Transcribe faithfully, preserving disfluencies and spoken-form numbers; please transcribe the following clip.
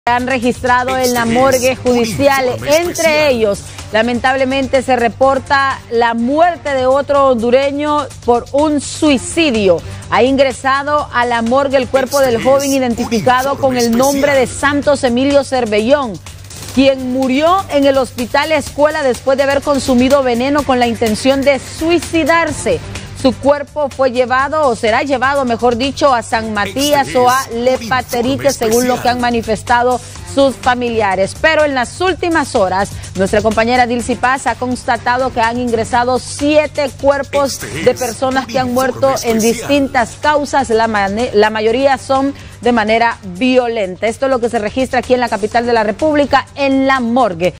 Han registrado en la morgue judicial. Entre ellos, lamentablemente se reporta la muerte de otro hondureño por un suicidio. Ha ingresado a la morgue el cuerpo del joven identificado con el nombre de Santos Emilio Cervellón, quien murió en el hospital Escuela después de haber consumido veneno con la intención de suicidarse. Su cuerpo fue llevado, o será llevado, mejor dicho, a San Matías o a Lepaterique, según lo que han manifestado sus familiares. Pero en las últimas horas, nuestra compañera Dilcy Paz ha constatado que han ingresado siete cuerpos de personas que han muerto en distintas causas. La, la mayoría son de manera violenta. Esto es lo que se registra aquí en la capital de la República, en la morgue.